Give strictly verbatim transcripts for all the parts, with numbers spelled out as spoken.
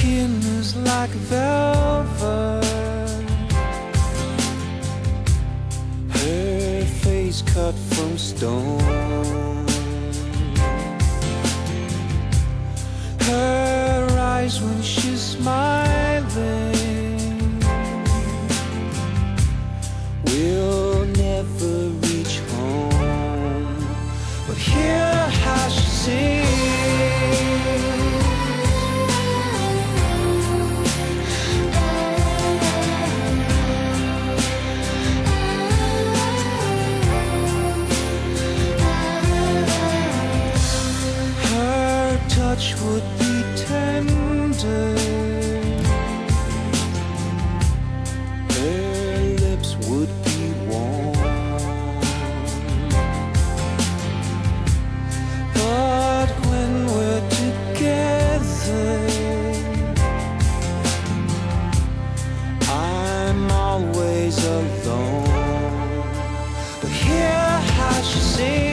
skin is like velvet, her face cut from stone, her eyes when she's smiling will never reach home, but hear how she sings. Touch would be tender, her lips would be warm, but when we're together, I'm always alone, but hear how she sings.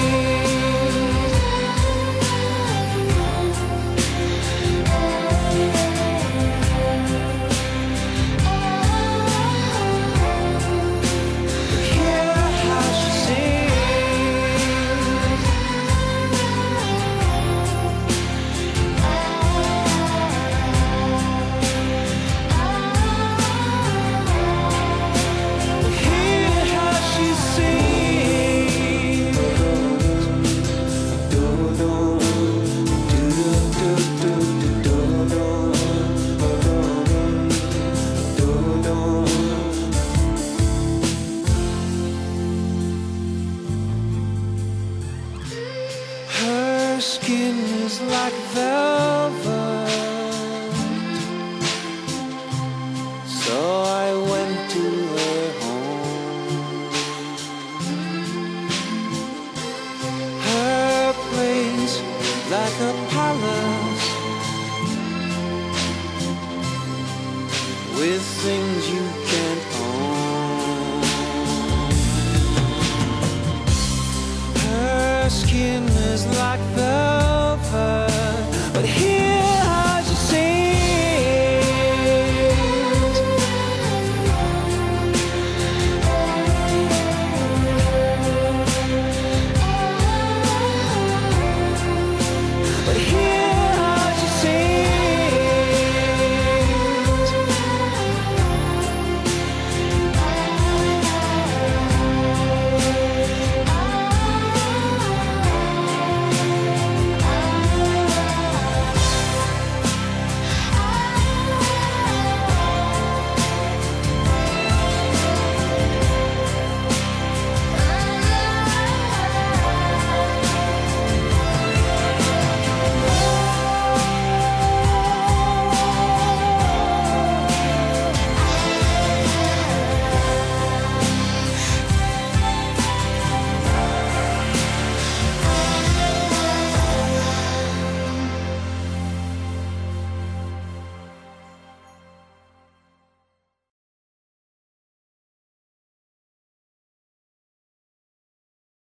Her skin is like velvet, so I went to her home. Her place like a palace with things